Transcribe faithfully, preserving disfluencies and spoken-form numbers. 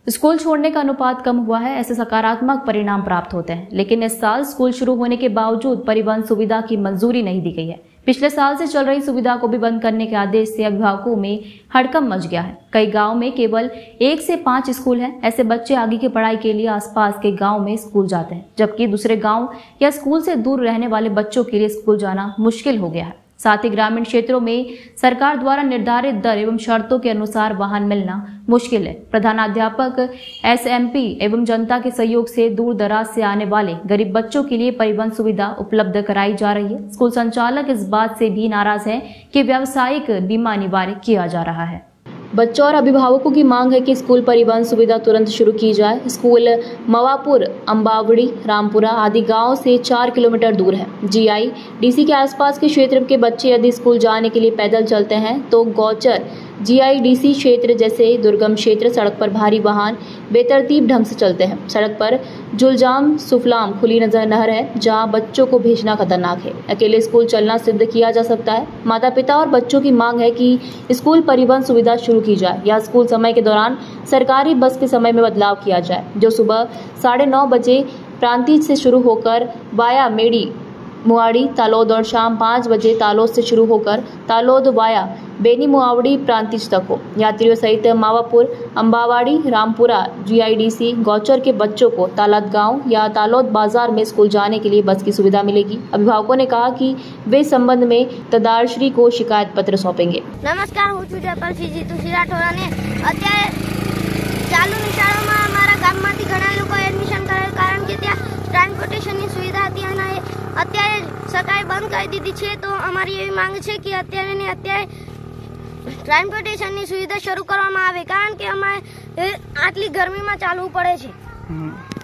School छोड़ने का अनुपात कम हुआ है, ऐसे सकारात्मक परिणाम प्राप्त होते हैं। लेकिन इस साल स्कूल शुरू होने के बावजूद परिवहन सुविधा की मंजूरी नहीं दी गई है। पिछले साल से चल रही सुविधा को भी बंद करने के आदेश से अभिभावकों में हड़कंप मच गया है। कई गांव में केवल एक से पांच स्कूल हैं। ऐसे बच्चे आगे की पढ़ाई के लिए आसपास के गांव में स्कूल जाते हैं, जबकि दूसरे गांव या स्कूल से दूर रहने वाले बच्चों के लिए स्कूल जाना मुश्किल हो गया है। साथ ही ग्रामीण क्षेत्रों में सरकार द्वारा निर्धारित दर एवं शर्तों के अनुसार वाहन मिलना मुश्किल है। प्रधानाध्यापक, एसएमपी एवं जनता के सहयोग से दूर दराज से आने वाले गरीब बच्चों के लिए परिवहन सुविधा उपलब्ध कराई जा रही है। स्कूल संचालक इस बात से भी नाराज हैं कि व्यावसायिक बीमा अनिवार्य किया जा रहा है। बच्चों और अभिभावकों की मांग है कि स्कूल परिवहन सुविधा तुरंत शुरू की जाए। स्कूल मवापुर, अंबावड़ी, रामपुरा आदि गांव से चार किलोमीटर दूर है। जीआईडीसी के आसपास के क्षेत्र के बच्चे यदि स्कूल जाने के लिए पैदल चलते हैं तो गौचर जीआईडीसी क्षेत्र जैसे दुर्गम क्षेत्र सड़क पर भारी वाहन बेतरतीब ढंग से चलते हैं। सड़क पर जुलजाम सुफलाम खुली नजर नहर है, जहां बच्चों को भेजना खतरनाक है। अकेले स्कूल चलना सिद्ध किया जा सकता है। माता पिता और बच्चों की मांग है कि स्कूल परिवहन सुविधा शुरू की जाए या स्कूल समय के दौरान सरकारी बस के समय में बदलाव किया जाए, जो सुबह साढ़े नौ बजे प्रांतिज से शुरू होकर वाया मेड़ी मुआड़ी तालोद और शाम पाँच बजे तालोद से शुरू होकर तालोद वाया बेनी मुआवड़ी प्रांतिज तक हो। यात्रियों सहित मावापुर, अंबावाड़ी, रामपुरा, जीआईडीसी, गौचर के बच्चों को तालाद गांव या तालोद बाजार में स्कूल जाने के लिए बस की सुविधा मिलेगी। अभिभावकों ने कहा कि वे इस संबंध में तदारश्री को शिकायत पत्र सौंपेंगे। नमस्कार, હું છું જયપાલસિંહ જીતુસિંહ રાઠોડાને અત્યારે ચાલુ નિશાળોમાં અમારા ગામમાંથી ઘણા લોકો એડમિશન કરાયું, કારણ કે ત્યાં ટ્રાન્સપોર્ટેશનની સુવિધા હતી અને અત્યારે સરકારે બંધ કરી દીધી છે। તો અમારી એવી માંગ છે કે અત્યારે ને અત્યારે ટ્રાન્સપોર્ટેશનની સુવિધા શરૂ કરવામાં આવે, કારણ કે અમારે આટલી ગરમીમાં ચાલવું પડે છે।